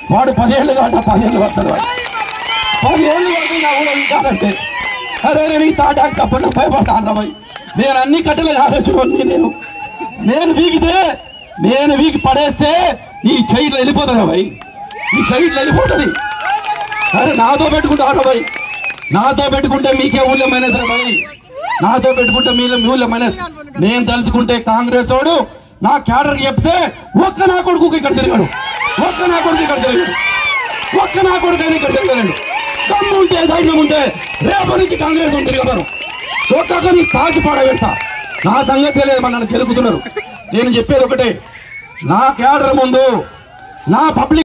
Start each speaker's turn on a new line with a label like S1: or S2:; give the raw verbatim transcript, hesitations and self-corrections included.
S1: వాడు పదేళ్ళు కాట పదేళ్ళు పడతాడు వాడు పదేళ్ళు పడుతుంది నా ఊళ్ళో కాదంటే అరే నేను ఈ తాటాకి తప్పకుండా భయపడతాను రాబాయ్ నేను అన్ని కట్టెలు ఆలోచుకోండి నేను నేను వీగితే నేను వీగి పడేస్తే ఈ చెయ్యిలో వెళ్ళిపోతుంది రాబాయ్ ఈ చెయ్యిలో వెళ్ళిపోతుంది అరే నాతో పెట్టుకుంటా రాబాయ్ నాతో పెట్టుకుంటే మీకే ఊళ్ళో మైనస్ రాబాయ్ నాతో పెట్టుకుంటే మీ ఊళ్ళో మైనస్ నేను తలుచుకుంటే కాంగ్రెస్ వాడు నా క్యాడర్ చెప్తే ఒక్క నా కొడుకు ఇక్కడ తిరిగాడు ఒక్క నా కొడుకు ఇక్కడ తిరిగాడు ఒక్క నా కొడుకు అయినా ఇక్కడ తిరగలేడు దమ్ము ఉంటే ధైర్యం ఉంటే రేపు నుంచి కాంగ్రెస్ తిరగతారు ఒక్కొక్కరిని కాచి పాడబెడతా నా సంగతి తెలియదు మన నన్ను గెలుకుతున్నారు నేను చెప్పేది ఒకటే నా క్యాడర్ ముందు నా పబ్లిక్